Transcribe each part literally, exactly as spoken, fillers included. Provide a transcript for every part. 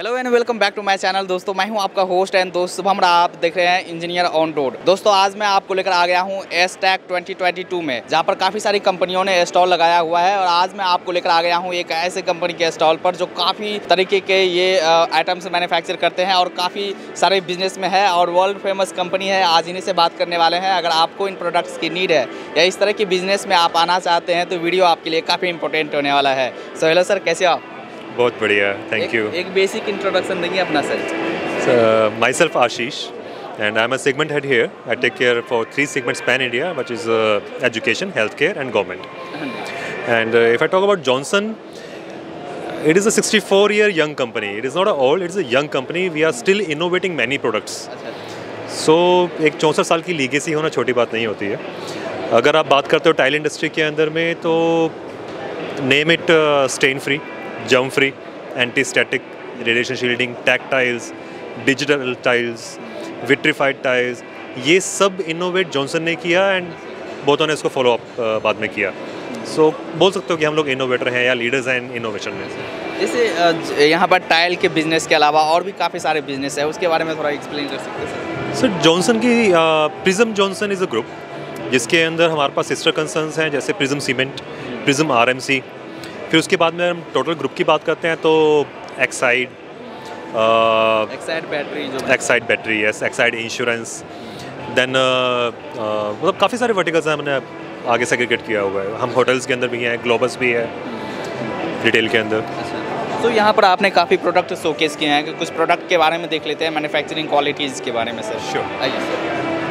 Hello and welcome back to my channel. दोस्तों मैं हूं आपका होस्ट एंड दोस्त शुभम। आप देख रहे हैं इंजीनियर ऑन रोड। दोस्तों आज मैं आपको लेकर आ गया हूं एस टैक ट्वेंटी ट्वेंटी टू में, जहां पर काफ़ी सारी कंपनियों ने स्टॉल लगाया हुआ है। और आज मैं आपको लेकर आ गया हूं एक ऐसे कंपनी के स्टॉल पर जो काफ़ी तरीके के ये आइटम्स मैन्युफैक्चर करते हैं और काफ़ी सारे बिजनेस में है और वर्ल्ड फेमस कंपनी है। आज इन्हीं से बात करने वाले हैं। अगर आपको इन प्रोडक्ट्स की नीड है या इस तरह की बिजनेस में आप आना चाहते हैं तो वीडियो आपके लिए काफ़ी इंपॉर्टेंट होने वाला है। सो हेलो सर, कैसे हो आप? बहुत बढ़िया, थैंक यू। एक बेसिक इंट्रोडक्शन देंगे अपना sir. So, myself Ashish and I'm a segment head here. I take care for three segments pan India, which is uh, education, healthcare and government. And uh, if I talk about Johnson, it is a sixty-four year young company. It is not a old, it is a young company. We are still innovating many products. So एक चौंसठ साल की legacy होना छोटी बात नहीं होती है। अगर आप बात करते हो टाइल इंडस्ट्री के अंदर में तो name it stain free, germ free, anti static, radiation shielding, tactiles, digital tiles, vitrified tiles, ये सब इनोवेट जॉनसन ने किया एंड बहुतों ने इसको फॉलो अप बाद में किया। सो so, बोल सकते हो कि हम लोग इनोवेटर हैं या लीडर्स हैं इनोवेशन में। जैसे यहाँ पर टाइल के बिजनेस के अलावा और भी काफ़ी सारे बिजनेस है, उसके बारे में थोड़ा एक्सप्लेन कर सकते हैं सर? सर जॉनसन की prism Johnson is a group जिसके अंदर हमारे पास सिस्टर कंसर्न्स हैं जैसे prism cement, prism R M C. फिर उसके बाद में हम टोटल ग्रुप की बात करते हैं तो एक्साइड, एक्साइड बैटरी जो Exide battery yes, Exide insurance, then मतलब काफ़ी सारे वर्टिकल्स हैं हमने आगे सेग्रीगेट किया हुआ है। हम होटल्स के अंदर भी हैं, ग्लोबस भी है रिटेल के अंदर। तो यहाँ पर आपने काफ़ी प्रोडक्ट शोकेस किए हैं कि कुछ प्रोडक्ट के बारे में देख लेते हैं, मैन्युफैक्चरिंग क्वालिटीज़ के बारे में सर। श्योर, आइए सर।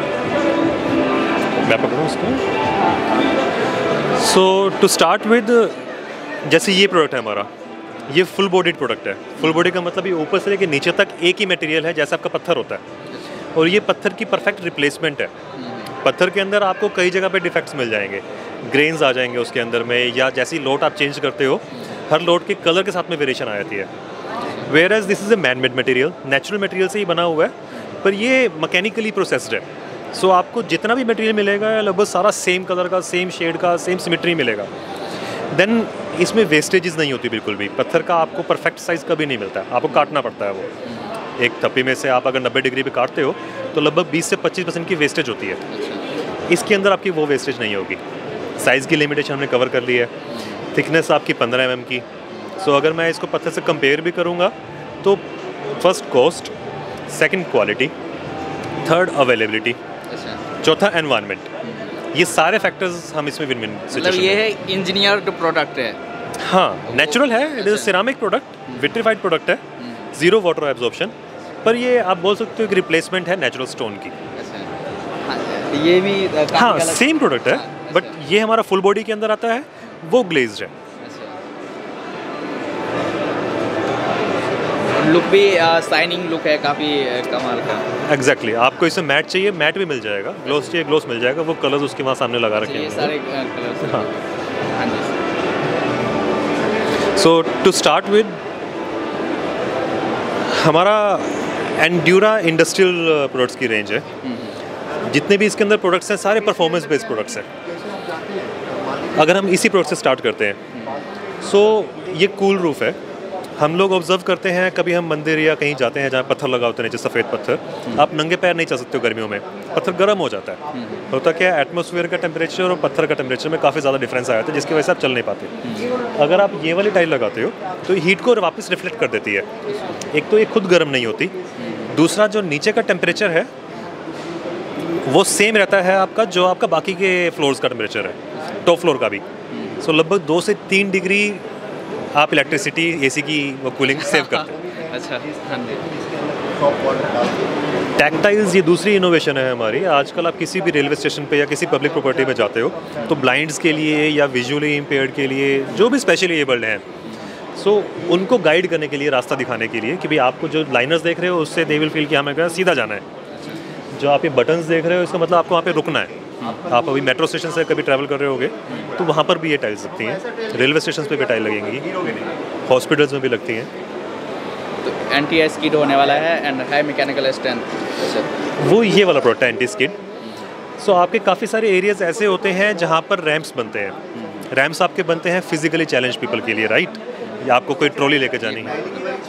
मैं पकड़ूँ उसको। सो टू स्टार्ट विद, जैसे ये प्रोडक्ट है हमारा, ये फुल बॉडीड प्रोडक्ट है। फुल बॉडी का मतलब ये ऊपर से लेकर नीचे तक एक ही मटेरियल है जैसा आपका पत्थर होता है, और ये पत्थर की परफेक्ट रिप्लेसमेंट है। पत्थर के अंदर आपको कई जगह पे डिफेक्ट्स मिल जाएंगे, ग्रेन्स आ जाएंगे उसके अंदर में, या जैसी लोट आप चेंज करते हो हर लोट के कलर के साथ में वेरिएशन आ जाती है। Whereas this is a man made material, natural material से ही बना हुआ है, पर ये मैकेनिकली प्रोसेस्ड है। सो so, आपको जितना भी मटेरियल मिलेगा लगभग सारा सेम कलर का, सेम शेड का, सेम सिमेट्री मिलेगा। देन इसमें वेस्टेजेस नहीं होती बिल्कुल भी। पत्थर का आपको परफेक्ट साइज़ कभी नहीं मिलता है, आपको काटना पड़ता है। वो एक थप्पी में से आप अगर नब्बे डिग्री पे काटते हो तो लगभग बीस से पच्चीस परसेंट की वेस्टेज होती है। इसके अंदर आपकी वो वेस्टेज नहीं होगी। साइज़ की लिमिटेशन हमने कवर कर ली है, थिकनेस आपकी पंद्रह एम एम की। सो so, अगर मैं इसको पत्थर से कंपेयर भी करूँगा तो first cost, second quality, third availability, चौथा एनवायरनमेंट, ये सारे फैक्टर्स हम इसमें विन विन मतलब ये है इंजीनियर्ड प्रोडक्ट है। हाँ, नेचुरल है, it is ceramic product, vitrified product है, जीरो वाटर एब्जॉर्प्शन, पर ये आप बोल सकते हो कि रिप्लेसमेंट है नेचुरल स्टोन की। हाँ, ये भी हाँ सेम प्रोडक्ट है, बट ये हमारा फुल बॉडी के अंदर आता है, वो ग्लेज्ड है। लुक भी शाइनिंग लुक है, काफ़ी कमाल का। Exactly exactly. आपको इसमें मैट चाहिए, मैट भी मिल जाएगा, ग्लोस चाहिए, ग्लोस मिल जाएगा, वो कलर्स उसके वहाँ सामने लगा रखे हैं। ये सारे कलर्स। हाँ सो टू स्टार्ट विद, हमारा एंड्यूरा इंडस्ट्रियल प्रोडक्ट्स की रेंज है। जितने भी इसके अंदर प्रोडक्ट्स हैं सारे परफॉर्मेंस बेस्ड प्रोडक्ट्स हैं। अगर हम इसी प्रोडक्ट से स्टार्ट करते हैं, सो so, ये कूल रूफ है। हम लोग ऑब्जर्व करते हैं, कभी हम मंदिर या कहीं जाते हैं जहाँ पत्थर लगा होते हैं नीचे, सफ़ेद पत्थर, आप नंगे पैर नहीं चल सकते हो गर्मियों में, पत्थर गर्म हो जाता है। होता क्या है, एटमॉस्फेयर का टेम्परेचर और पत्थर का टेम्परेचर में काफ़ी ज़्यादा डिफरेंस आ जाता है, जिसकी वजह से आप चल नहीं पाते। अगर आप ये वाली टाइल लगाते हो तो हीट को वापस रिफ्लेक्ट कर देती है। एक तो ये खुद गर्म नहीं होती, दूसरा जो नीचे का टेम्परेचर है वो सेम रहता है आपका जो आपका बाकी के फ्लोर्स का टेम्परेचर है, टॉप फ्लोर का भी। सो लगभग दो से तीन डिग्री आप इलेक्ट्रिसिटी, एसी की वो कूलिंग सेव करते हैं। अच्छा, टैक्टाइल्स ये दूसरी इनोवेशन है हमारी। आजकल आप किसी भी रेलवे स्टेशन पे या किसी पब्लिक प्रॉपर्टी में जाते हो तो ब्लाइंड्स के लिए या विजुअली इम्पेयर्ड के लिए, जो भी स्पेशली एबल्ड हैं, सो so, उनको गाइड करने के लिए, रास्ता दिखाने के लिए कि भाई आपको जो लाइनर्स देख रहे हो उससे दे विल फील कि हमें क्या सीधा जाना है। जो आप ये बटन्स देख रहे हो इसका मतलब आपको वहाँ पे रुकना है। आप अभी मेट्रो स्टेशन से कभी ट्रैवल कर रहे होगे तो वहाँ पर भी ये टाइल्स लगती हैं, रेलवे स्टेशन पे भी टाइल लगेंगी, हॉस्पिटल्स में भी लगती हैं। तो एंटी स्किड होने वाला है एंड हाई मैकेनिकल स्ट्रेंथ, वो ये वाला प्रोडक्ट है एंटी स्किड। सो आपके काफ़ी सारे एरियाज ऐसे होते हैं जहाँ पर रैम्प्स बनते हैं। रैम्प्स आपके बनते हैं फिजिकली चैलेंज पीपल के लिए, राइट। या आपको कोई ट्रॉली लेके जानी है।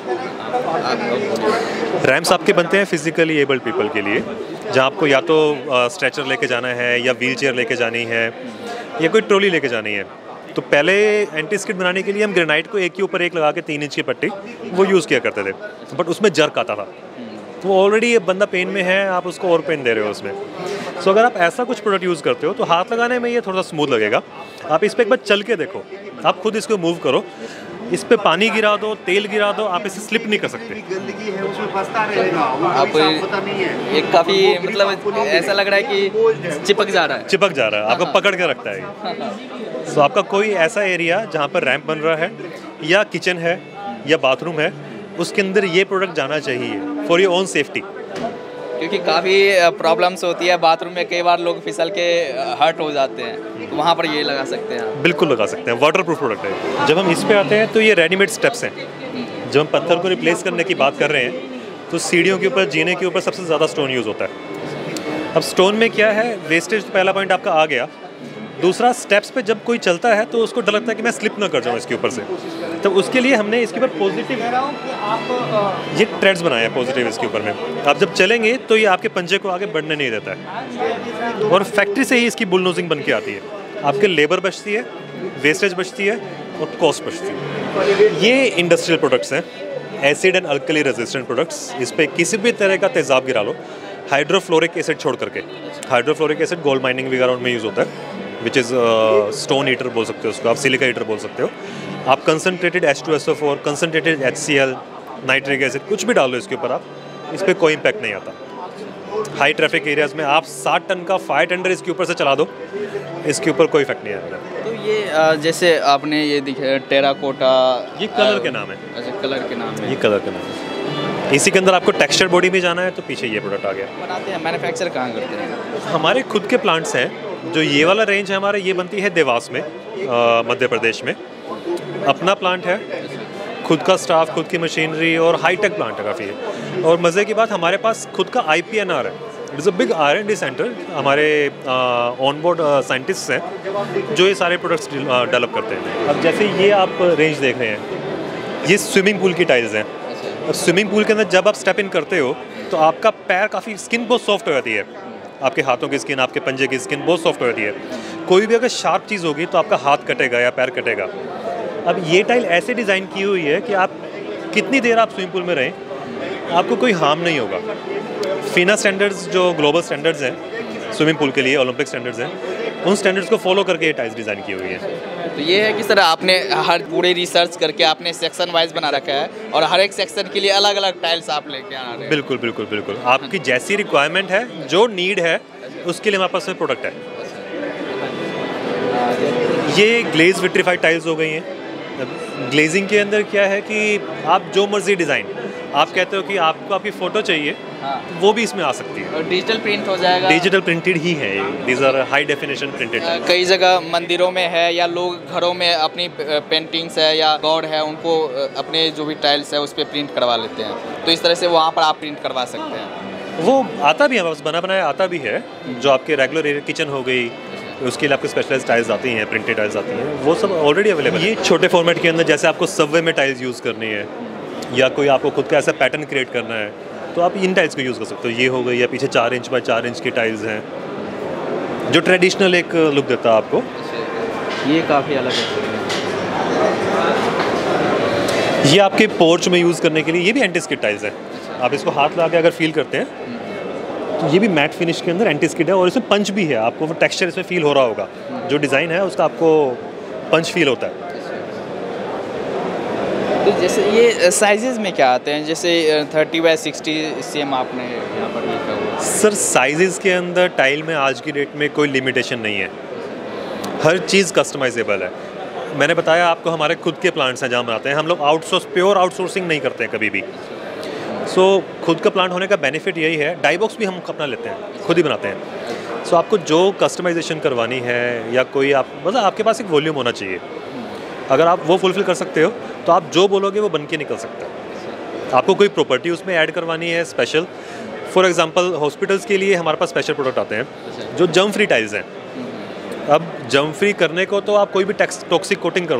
रैम्प्स आपके बनते हैं फिजिकली एबल्ड पीपल के लिए, जहाँ आपको या तो स्ट्रेचर लेके जाना है या व्हील चेयर लेके जानी है या कोई ट्रॉली लेके जानी है। तो पहले एंटी स्किड बनाने के लिए हम ग्रेनाइट को एक के ऊपर एक लगा के तीन इंच की पट्टी वो यूज़ किया करते थे, बट उसमें जर्क आता था। तो ऑलरेडी ये बंदा पेन में है, आप उसको और पेन दे रहे हो उसमें। सो so, अगर आप ऐसा कुछ प्रोडक्ट यूज़ करते हो तो हाथ लगाने में ये थोड़ा स्मूथ लगेगा। आप इस पर एक बार चल के देखो, आप खुद इसको मूव करो, इस पे पानी गिरा दो, तेल गिरा दो, आप इसे स्लिप नहीं कर सकते। गंदगी है उसमें फंसता रहेगा, आप ये काफ़ी मतलब ऐसा लग रहा है कि चिपक जा रहा है चिपक जा रहा है आपको पकड़ के रखता है। सो so, आपका कोई ऐसा एरिया जहाँ पर रैंप बन रहा है या किचन है या बाथरूम है, उसके अंदर ये प्रोडक्ट जाना चाहिए फॉर योर ओन सेफ्टी। क्योंकि काफ़ी प्रॉब्लम्स होती है बाथरूम में, कई बार लोग फिसल के हर्ट हो जाते हैं, तो वहाँ पर ये लगा सकते हैं। बिल्कुल लगा सकते हैं, वाटर प्रूफ प्रोडक्ट है। जब हम इस पे आते हैं तो ये रेडीमेड स्टेप्स हैं। जब हम पत्थर को रिप्लेस करने की बात कर रहे हैं तो सीढ़ियों के ऊपर, जीने के ऊपर सबसे ज़्यादा स्टोन यूज़ होता है। अब स्टोन में क्या है, वेस्टेज तो पहला पॉइंट आपका आ गया। दूसरा, स्टेप्स पे जब कोई चलता है तो उसको डर लगता है कि मैं स्लिप ना कर जाऊँ इसके ऊपर से, तो उसके लिए हमने इसके ऊपर पॉजिटिव ये ट्रेड्स बनाए हैं पॉजिटिव इसके ऊपर में। आप जब चलेंगे तो ये आपके पंजे को आगे बढ़ने नहीं देता है, और फैक्ट्री से ही इसकी बुल नोजिंग बन के आती है। आपके लेबर बचती है, वेस्टेज बचती है और कॉस्ट बचती है। ये इंडस्ट्रियल प्रोडक्ट्स हैं, acid and alkali resistant products. इस पर किसी भी तरह का तेजाब गिरा लो, हाइड्रोफ्लोरिक एसिड छोड़ करके। हाइड्रोफ्लोरिक एसिड गोल्ड माइनिंग वगैरह में यूज़ होता है, विच इज़ स्टोन हीटर बोल सकते हो उसको, आप सिलिका हीटर बोल सकते हो। आप concentrated H two S O four, concentrated H C L, nitric acid कुछ भी डाल लो इसके ऊपर, आप इस पर कोई इम्पैक्ट नहीं आता। हाई ट्रैफिक एरियाज़ में आप साठ टन का फायर टेंडर इसके ऊपर से चला दो, इसके ऊपर कोई इफेक्ट नहीं आएगा। तो ये जैसे आपने ये दिखे टेराकोटा, ये कलर के नाम है। अच्छा, कलर के नाम है, ये कलर के नाम है। इसी के अंदर आपको टेक्सचर बॉडी में जाना है तो पीछे ये प्रोडक्ट आ गया। बनाते हैं, मैन्युफैक्चर कहाँ करते हैं? हमारे खुद के प्लांट्स हैं। जो ये वाला रेंज है हमारा, ये बनती है देवास में, मध्य प्रदेश में। अपना प्लांट है, खुद का स्टाफ, खुद की मशीनरी, और हाईटेक प्लांट है काफ़ी है। और मज़े की बात, हमारे पास खुद का आई पी एन आर है। It is a big R and D centre. हमारे ऑन बोर्ड साइंटिस्ट हैं जो ये सारे प्रोडक्ट्स डेवलप करते हैं। अब जैसे ये आप रेंज देख रहे हैं, ये स्विमिंग पूल की टाइल्स हैं। अब स्विमिंग पूल के अंदर जब आप स्टेप इन करते हो तो आपका पैर काफ़ी, स्किन बहुत सॉफ्ट हो जाती है, आपके हाथों की स्किन, आपके पंजे की स्किन बहुत सॉफ्ट हो जाती है। कोई भी अगर शार्प चीज़ होगी तो आपका हाथ कटेगा या पैर कटेगा। अब ये टाइल ऐसे डिज़ाइन की हुई है कि आप कितनी देर आप स्विमिंग पूल में रहें, आपको कोई हार्म नहीं होगा। फीना स्टैंडर्ड्स जो ग्लोबल स्टैंडर्ड्स हैं स्विमिंग पूल के लिए, ओलंपिक स्टैंडर्ड्स हैं, उन स्टैंडर्ड्स को फॉलो करके ये टाइल्स डिज़ाइन की हुई है। तो ये है कि सर आपने हर पूरे रिसर्च करके आपने सेक्शन वाइज बना रखा है, और हर एक सेक्शन के लिए अलग अलग टाइल्स आप लेके आ रहे हैं। बिल्कुल बिल्कुल बिल्कुल, आपकी जैसी रिक्वायरमेंट है, जो नीड है, उसके लिए हमारे पास में प्रोडक्ट है। ये ग्लेज विट्रीफाइड टाइल्स हो गई हैं। ग्लेजिंग के अंदर क्या है कि आप जो मर्जी डिज़ाइन, आप कहते हो कि आपको आपकी फ़ोटो चाहिए, हाँ, वो भी इसमें आ सकती है। और डिजिटल प्रिंट हो जाएगा। डिजिटल प्रिंटेड ही है ये, these are high definition printed. कई जगह मंदिरों में है, या लोग घरों में अपनी पेंटिंग्स है या गॉड है, उनको अपने जो भी टाइल्स है उस पर प्रिंट करवा लेते हैं। तो इस तरह से वहाँ पर आप प्रिंट करवा सकते हैं। वो आता भी है, बस बना बनाया आता भी है। जो आपके रेगुलर किचन हो गई, उसके लिए आपको स्पेशलाइज टाइल्स आती हैं, प्रिंटेड टाइल्स आती हैं, वो सब ऑलरेडी अवेलेबल है। ये छोटे फॉर्मेट के अंदर, जैसे आपको सबवे में टाइल्स यूज़ करनी है या कोई आपको खुद का ऐसा पैटर्न क्रिएट करना है, तो आप इन टाइल्स को यूज़ कर सकते हो। ये हो गई, या पीछे चार इंच बाय चार इंच की टाइल्स हैं, जो ट्रेडिशनल एक लुक देता है आपको। ये काफ़ी अलग है। ये आपके पोर्च में यूज़ करने के लिए, ये भी एंटी स्किड टाइल्स है। आप इसको हाथ लगा के अगर फील करते हैं तो ये भी मैट फिनिश के अंदर एंटी स्किड है, और इसमें पंच भी है। आपको वो टेक्सचर इसमें फील हो रहा होगा, जो डिज़ाइन है उसका आपको पंच फील होता है। तो जैसे ये साइजेस में क्या आते हैं, जैसे थर्टी बाई सिक्सटी सेम आपने यहाँ पर लिखा हुआ। सर साइजेस के अंदर टाइल में आज की डेट में कोई लिमिटेशन नहीं है, हर चीज़ कस्टमाइजेबल है। मैंने बताया आपको, हमारे खुद के प्लांट्स हैं जहाँ बनाते हैं हम लोग। आउटसोर्स, प्योर आउटसोर्सिंग नहीं करते हैं कभी भी। सो so, खुद का प्लांट होने का बेनिफिट यही है। डाई बॉक्स भी हम अपना लेते हैं, खुद ही बनाते हैं। सो so, आपको जो कस्टमाइजेशन करवानी है, या कोई आप मतलब आपके पास एक वॉल्यूम होना चाहिए। अगर आप वो फुलफिल कर सकते हो तो आप जो बोलोगे वो बन के निकल सकता है। आपको कोई प्रॉपर्टी उसमें ऐड करवानी है स्पेशल, फॉर एग्जांपल हॉस्पिटल्स के लिए हमारे पास स्पेशल प्रोडक्ट आते हैं जो जर्म फ्री टाइल्स हैं। अब जर्म फ्री करने को तो आप कोई भी टॉक्सिक कोटिंग कर दो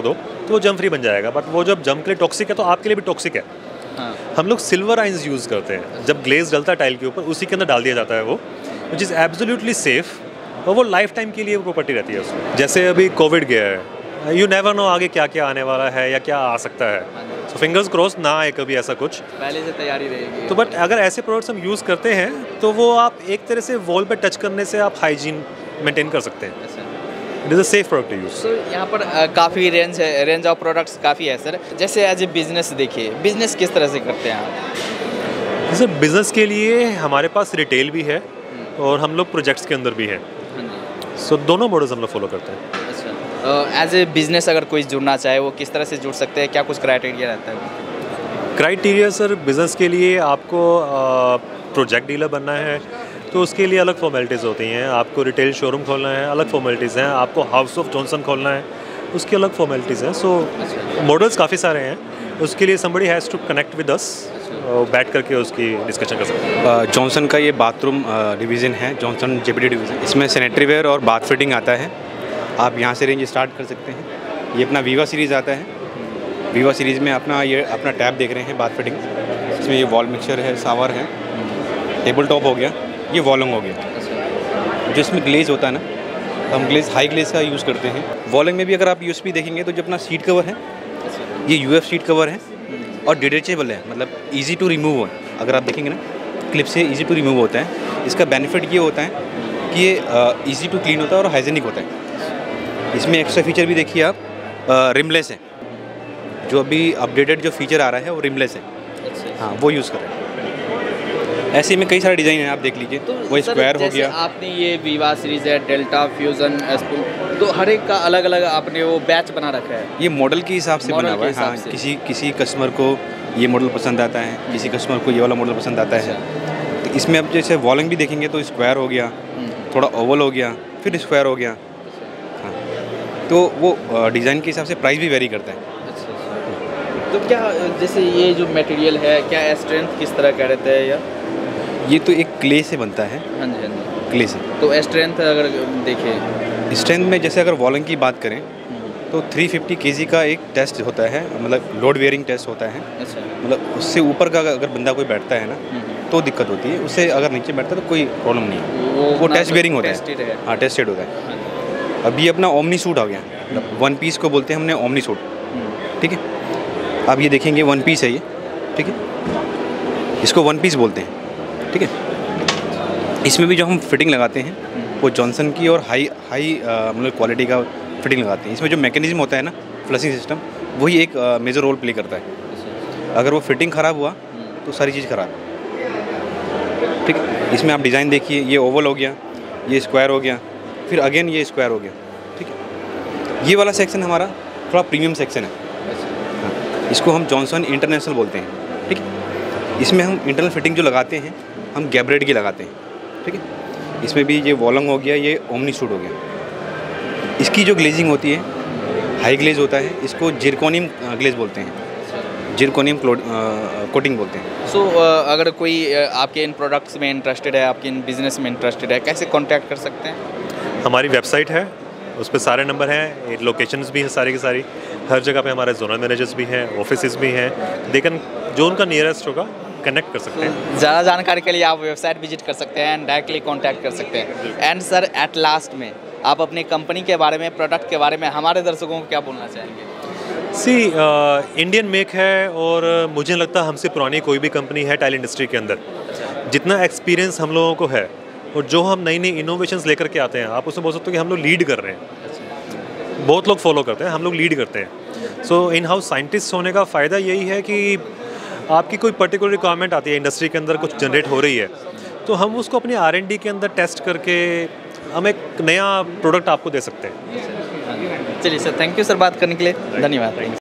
तो वो जम फ्री बन जाएगा, बट वो जब जम के लिए टॉक्सिक है तो आपके लिए भी टॉक्सिक है। हाँ। हम लोग सिल्वर आइंस यूज़ करते हैं, जब ग्लेज डलता है टाइल के ऊपर उसी के अंदर डाल दिया जाता है वो, विच इज़ एब्सोल्युटली सेफ, और वो लाइफ टाइम के लिए वो प्रॉपर्टी रहती है उसमें। जैसे अभी कोविड गया है, यू नेवर नो आगे क्या क्या आने वाला है या क्या आ सकता है, सो फिंगर्स क्रॉस ना आए कभी ऐसा कुछ, पहले से तैयारी रहेगी। तो बट अगर ऐसे प्रोडक्ट्स हम यूज़ करते हैं तो वो आप एक तरह से वॉल पे टच करने से आप हाइजीन मेंटेन कर सकते हैं। It is a safe product to use. तो यहाँ पर अ, काफ़ी रेंज है, रेंज ऑफ प्रोडक्ट्स काफ़ी है सर। जैसे एज ए बिजनेस देखिए, बिजनेस किस तरह से करते हैं आप? जैसे बिज़नेस के लिए हमारे पास रिटेल भी है और हम लोग प्रोजेक्ट्स के अंदर भी हैं, सो so, दोनों मॉडल्स हम लोग फॉलो करते हैं। अच्छा, एज ए बिजनेस अगर कोई जुड़ना चाहे वो किस तरह से जुड़ सकते हैं, क्या कुछ क्राइटेरिया रहता है? क्राइटेरिया सर, बिज़नेस के लिए आपको प्रोजेक्ट डीलर बनना है तो उसके लिए अलग फॉर्मेलिटीज़ होती हैं, आपको रिटेल शोरूम खोलना है अलग फॉर्मेलिटीज़ हैं, आपको हाउस ऑफ जॉनसन खोलना है उसकी अलग फॉर्मेलिटीज़ हैं। सो मॉडल्स काफ़ी सारे हैं, उसके लिए somebody has to connect with us, बैठ करके उसकी डिस्कशन कर सकते हैं। जॉनसन का ये बाथरूम डिवीज़न है, जॉनसन जेपीडी डिवीज़न। इसमें सैनिटरी वेयर और बाथ फिटिंग आता है, आप यहाँ से रेंज स्टार्ट कर सकते हैं। ये अपना वीवा सीरीज़ आता है, वीवा सीरीज़ में अपना ये अपना टैब देख रहे हैं बाथ फिटिंग, इसमें ये वॉल मिक्सचर है, सावर है, टेबल टॉप हो गया, ये वॉलिंग हो गया। जो इसमें ग्लेज होता है ना, हम ग्लेज हाई ग्लेज का यूज़ करते हैं। वॉलिंग में भी अगर आप यूएसपी देखेंगे तो जो अपना सीट कवर है, ये यूएफ सीट कवर है और डिटेचेबल है, मतलब इजी टू रिमूव है। अगर आप देखेंगे ना, क्लिप से इजी टू रिमूव होता है। इसका बेनिफिट ये होता है कि ये इजी टू क्लीन होता है और हाइजीनिक होता है। इसमें एक्स्ट्रा फीचर भी देखिए आप, रिमलेस है, जो अभी अपडेटेड जो फीचर आ रहा है वो रिमलेस है। हाँ, वो यूज़ कर रहे हैं। ऐसे में कई सारे डिज़ाइन हैं, आप देख लीजिए। तो वो स्क्वायर हो गया, आपने ये वीवा सीरीज है, डेल्टा, फ्यूजन, एस्पून, तो हर एक का अलग अलग आपने वो बैच बना रखा है। ये मॉडल के हिसाब से बना हुआ है। हाँ, किसी किसी कस्टमर को ये मॉडल पसंद आता है, किसी कस्टमर को ये वाला मॉडल पसंद आता है। तो इसमें अब जैसे वॉलिंग भी देखेंगे तो स्क्वायर हो गया, थोड़ा ओवल हो गया, फिर स्क्वायर हो गया। हाँ, तो वो डिज़ाइन के हिसाब से प्राइस भी वेरी करता है। तो क्या जैसे ये जो मटेरियल है, क्या स्ट्रेंथ किस तरह का रहता है? या ये तो एक क्ले से बनता है। हाँ जी, हाँ जी, क्ले से। तो स्ट्रेंथ अगर देखें, स्ट्रेंथ में जैसे अगर वॉलिंग की बात करें तो तीन सौ पचास केजी का एक टेस्ट होता है, मतलब लोड वेयरिंग टेस्ट होता है। अच्छा, मतलब उससे ऊपर का अगर बंदा कोई बैठता है ना तो दिक्कत होती है, उससे अगर नीचे बैठता है तो कोई प्रॉब्लम नहीं है। वो, वो टेस्ट वेयरिंग होता है। हाँ, टेस्टेड होता है। अब ये अपना ओमनी सूट आ गया, मतलब वन पीस को बोलते हैं हमने ओमनी सूट, ठीक है। आप ये देखेंगे वन पीस है ये, ठीक है, इसको वन पीस बोलते हैं, ठीक है। इसमें भी जो हम फिटिंग लगाते हैं वो जॉनसन की और हाई हाई मतलब क्वालिटी का फिटिंग लगाते हैं। इसमें जो मैकेनिज्म होता है ना, फ्लशिंग सिस्टम, वही एक मेजर रोल प्ले करता है। अगर वो फिटिंग ख़राब हुआ तो सारी चीज़ ख़राब, ठीक है। इसमें आप डिज़ाइन देखिए, ये ओवल हो गया, ये स्क्वायर हो गया, फिर अगेन ये स्क्वायर हो गया, ठीक है। ये वाला सेक्शन हमारा थोड़ा प्रीमियम सेक्शन है। हाँ, इसको हम जॉनसन इंटरनेशनल बोलते हैं, ठीक है। इसमें हम इंटरनल फिटिंग जो लगाते हैं हम गैब्रेड की लगाते हैं, ठीक है। इसमें भी ये वॉलंग हो गया, ये ओमनी सूट हो गया। इसकी जो ग्लेजिंग होती है हाई ग्लेज होता है, इसको जिरकोनियम ग्लेज बोलते हैं, जिरकोनियम कोटिंग बोलते हैं। सो so, uh, अगर कोई uh, आपके इन प्रोडक्ट्स में इंटरेस्टेड है, आपके इन बिजनेस में इंटरेस्टेड है, कैसे कांटेक्ट कर सकते हैं? हमारी वेबसाइट है, उस पर सारे नंबर हैं, लोकेशंस भी हैं सारी की सारी, हर जगह पे हमारे जोनल मैनेजर्स भी हैं, ऑफिसेज भी हैं, लेकिन जो उनका नियरेस्ट होगा कनेक्ट कर सकते हैं। ज़्यादा जानकारी के लिए आप वेबसाइट विजिट कर सकते हैं एंड डायरेक्टली कांटेक्ट कर सकते हैं। एंड सर, एट लास्ट में आप अपनी कंपनी के बारे में, प्रोडक्ट के बारे में हमारे दर्शकों को क्या बोलना चाहेंगे? सी इंडियन मेक है और मुझे लगता है हमसे पुरानी कोई भी कंपनी है टाइल इंडस्ट्री के अंदर। जितना एक्सपीरियंस हम लोगों को है और जो हम नई नई इनोवेशंस लेकर के आते हैं, आप उसमें बोल सकते हो कि हम लोग लीड कर रहे हैं। बहुत लोग फॉलो करते हैं, हम लोग लीड करते हैं। सो इन हाउस साइंटिस्ट होने का फ़ायदा यही है कि आपकी कोई पर्टिकुलर रिक्वायरमेंट आती है इंडस्ट्री के अंदर, कुछ जनरेट हो रही है, तो हम उसको अपनी आर एंड डी के अंदर टेस्ट करके हम एक नया प्रोडक्ट आपको दे सकते हैं। चलिए सर, थैंक यू सर बात करने के लिए, धन्यवाद।